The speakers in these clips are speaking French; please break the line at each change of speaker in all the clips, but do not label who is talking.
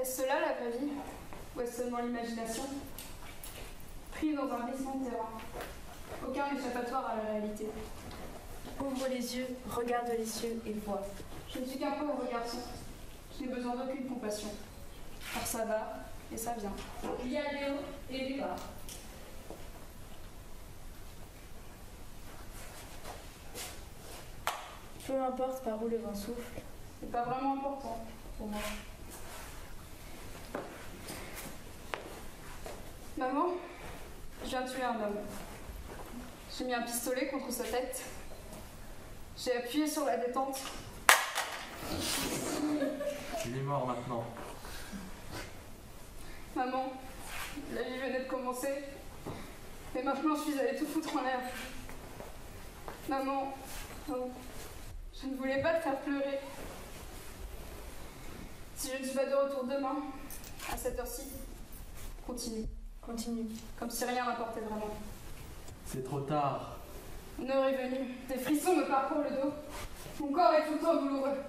Est-ce cela la vraie vie? Ou est-ce seulement l'imagination? Pris dans un glissement de terrain. Aucun échappatoire à la réalité.
Ouvre les yeux, regarde les cieux et vois.
Je ne suis qu'un pauvre garçon. Je n'ai besoin d'aucune compassion. Car ça va et ça vient.
Il y a des hauts et des bas.
Peu importe par où le vent souffle.
C'est pas vraiment important pour moi. Maman, je viens de tuer un homme. J'ai mis un pistolet contre sa tête. J'ai appuyé sur la détente.
Il est mort maintenant.
Maman, la vie venait de commencer. Et maintenant, je suis allée tout foutre en l'air. Maman, non, je ne voulais pas te faire pleurer. Si je ne suis pas de retour demain, à cette heure-ci, continue.
Continue.
Comme si rien n'importait vraiment.
C'est trop tard.
Une heure est venue. Des frissons me parcourent le dos. Mon corps est tout le temps douloureux.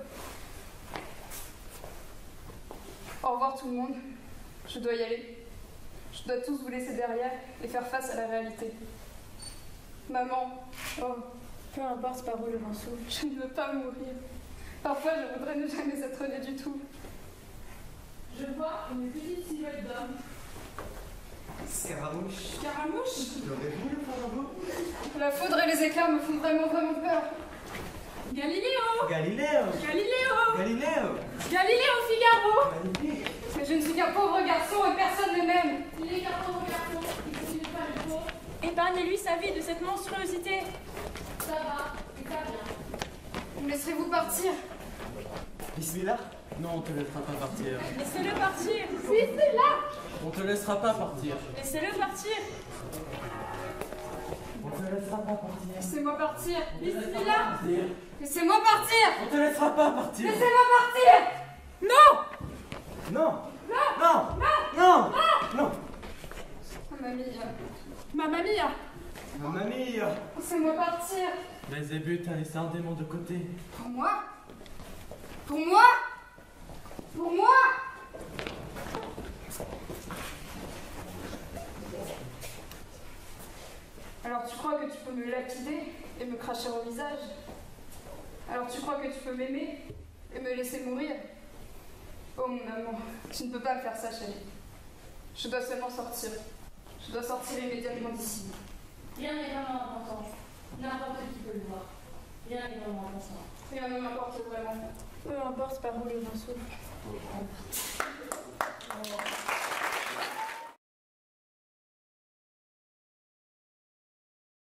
Au revoir tout le monde. Je dois y aller. Je dois tous vous laisser derrière et faire face à la réalité. Maman, oh,
Peu importe par où le vent souffle.
je ne veux pas mourir. Parfois, je voudrais ne jamais être née du tout.
Je vois une petite silhouette d'homme.
Scaramouche.
Scaramouche,
L'aurez-vous le flambeau?
la foudre et les éclairs me font vraiment peur.
Galiléo!
Galiléo.
Galiléo!
Galiléo.
Galiléo Figaro!
Magnifique.
Mais je ne suis qu'un pauvre garçon et personne ne m'aime.
Il est qu'un pauvre garçon, il continue pas le pauvre.
Épargnez-lui sa vie de cette monstruosité.
Ça va, et ça vient.
Me laisserez-vous partir?
Bismillah.
Non, on te laissera pas partir.
Laissez-le partir.
On te laissera pas partir.
Laissez-le partir.
On te laissera pas partir.
Laissez-moi partir.
Bismillah!
Laissez-moi partir.
On te laissera pas partir.
Laissez-moi partir.
Non. Non. Non. Non.
Mamie,
Mamma mia!
Mamma mia.
laissez-moi partir.
Belzébuth a laissé un démon de côté.
Pour moi? Pour moi? Pour moi? Alors tu crois que tu peux me lapider et me cracher au visage? Alors tu crois que tu peux m'aimer et me laisser mourir? Oh mon amour, tu ne peux pas me faire ça, chérie. Je dois seulement sortir. Je dois sortir immédiatement d'ici.
Rien n'est vraiment important. N'importe qui peut le voir. Rien n'est vraiment important.
Rien ne m'importe vraiment.
Peu importe par où le vent souffle.